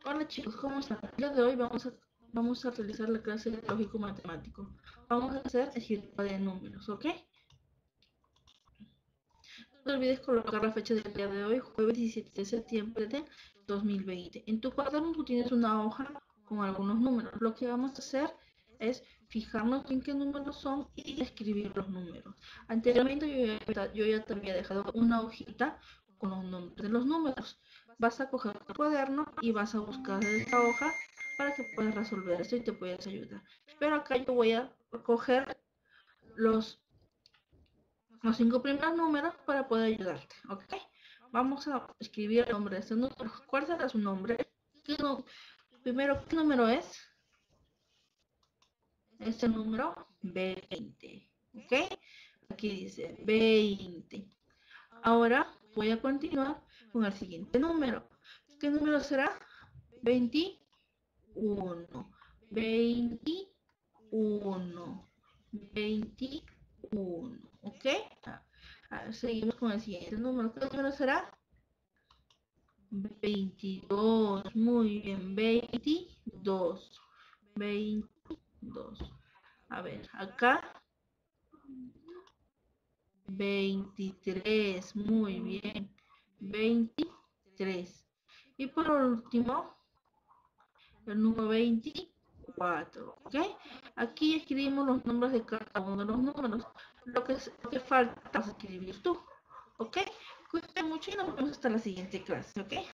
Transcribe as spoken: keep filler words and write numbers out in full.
Hola chicos, ¿cómo están? El día de hoy vamos a, vamos a realizar la clase de lógico matemático. Vamos a hacer escritura de números, ¿ok? No te olvides colocar la fecha del día de hoy, jueves diecisiete de septiembre de dos mil veinte. En tu cuaderno tú tienes una hoja con algunos números. Lo que vamos a hacer es fijarnos en qué números son y escribir los números. Anteriormente yo ya, yo ya te había dejado una hojita con los nombres de los números. Vas a coger tu cuaderno y vas a buscar esta hoja para que puedas resolver esto y te puedas ayudar. Pero acá yo voy a coger los los cinco primeros números para poder ayudarte, ¿ok? Vamos a escribir el nombre de este número. ¿Cuál será su nombre? ¿Qué no? Primero, ¿qué número es? Este número veinte, ¿ok? Aquí dice veinte. Ahora voy a continuar con el siguiente número. ¿Qué número será? veintiuno. veintiuno. veintiuno, ¿ok? Ah, seguimos con el siguiente número. ¿Qué número será? veintidós. Muy bien. veintidós. veintidós. A ver, acá. veintitrés. Muy bien. veintitrés. Y por último, el número veinticuatro. ¿Ok? Aquí escribimos los nombres de cada uno de los números. Lo que, lo que falta es escribir tú. ¿Ok? Cuídate mucho y nos vemos hasta la siguiente clase. ¿Ok?